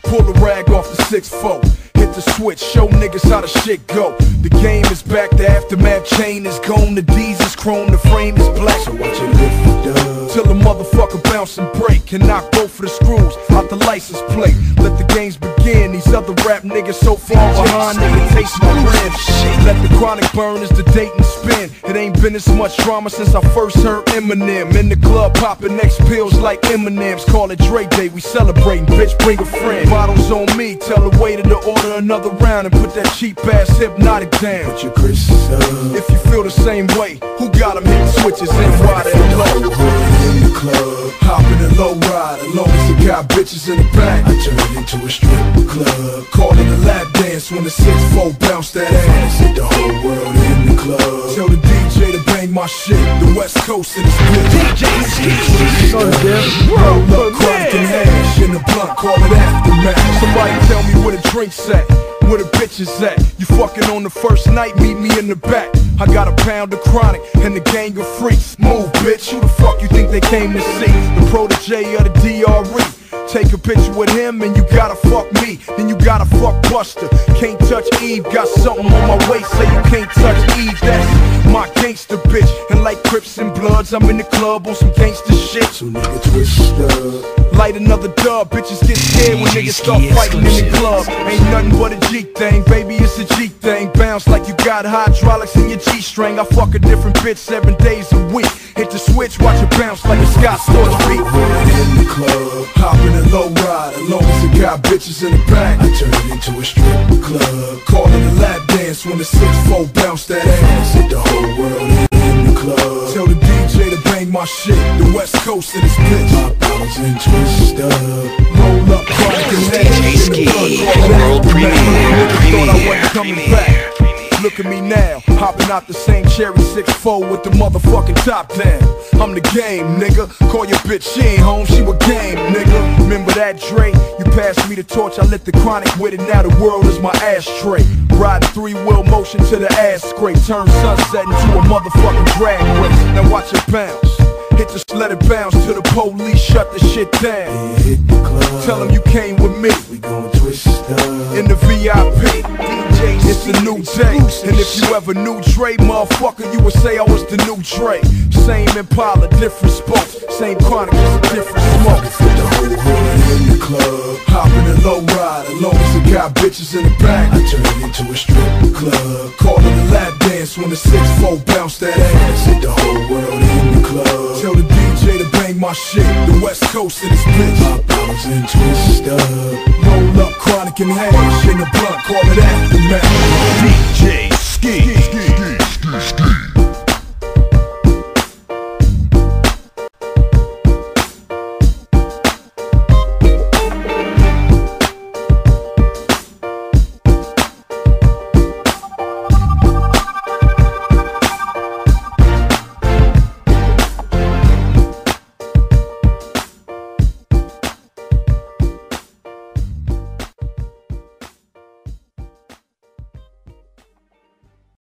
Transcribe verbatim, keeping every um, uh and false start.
Pull the rag off the six four. Hit the switch, show niggas how the shit go. The game is back, the aftermath chain is gone. The D's is chrome, the frame is black. So watch it lift up till the motherfucker bounce and break and knock both of the screws out the license plate. Let the games begin. These other rap niggas so far behind, they can taste my brand. Let the chronic burn as the date and spin. It ain't been as much drama since I first heard Eminem. In the club popping next pills like Eminem's. Call it Dre Day, we celebrating. Bitch, bring a friend. Bottles on me, tell the waiter to order another round and put that cheap ass Hypnotic down. Put your Chris up. If you feel the same way, who got them hitting switches in wide and low? In the club, hopping a low ride. As long as it got bitches in the back, I turn it into a strip club. Call it a lap dance when the six four bounce that ass. Hit the whole world in the club. Tell the D J to bang my shit. The West Coast in this bitch. D J roll up, chronic and hash in the blunt, call it aftermath. Somebody tell me where the drinks at, where the bitches at. You fucking on the first night, meet me in the back. I got a pound of chronic and the gang of freaks. Move, bitch, who the fuck you think they came to see? The protege of the D R E. Take a picture with him and you gotta fuck me. Then you gotta fuck Buster. Can't touch Eve, got something on my waist, say you can't touch Eve. That's my gangster bitch. And like Crips and Bloods, I'm in the club on some gangster shit. So nigga twist up, light another dub. Bitches get scared when niggas start fighting in the club. Ain't nothing but a G thing, baby, it's a G thing. Bounce like you got hydraulics in your G-string. I fuck a different bitch seven days a week. Hit the switch, watch it bounce like a Scott Storch beat. In the club, hopping a low ride. As long as it got bitches in the back, I turn it into a strip club. Call it a lap dance when the six four bounce that ass. Hit the whole world in the club. Tell the D J to bang my shit. The West Coast in this bitch. My bottles and twist up. Roll up, chronic and hash in the blunt. World premiere, Thought I wasn't coming back. Look at me now, hopping out the same cherry six four with the motherfucking top down. I'm the game, nigga. Call your bitch, she ain't home, she with game, nigga. Remember that, Dre? You passed me the torch, I lit the chronic with it. Now the world is my ashtray. Riding three-wheel motion to the ass scrape. Turn sunset into a motherfucking drag race. Now watch it bounce. Hit just let it bounce till the police shut the shit down. Yeah, hit the club. Tell them you came with me. We gon' twist up in the V I P. It's a new day. And if you ever knew Dre, motherfucker, you would say I was the new Dre. Same Impala, different spokes. Same chronic, just a different smoke. Fit the whole world in the club. Hopping a low ride. As long as it got bitches in the back, I turn it into a strip club. Call it a lap dance when the six four bounce that ass. Hit the whole world in the club. Tell the D J to bang my shit. The West Coast in this bitch. My bottles and twist up. Roll up, chronic and hash in the blunt, call it aftermath. D J Ski.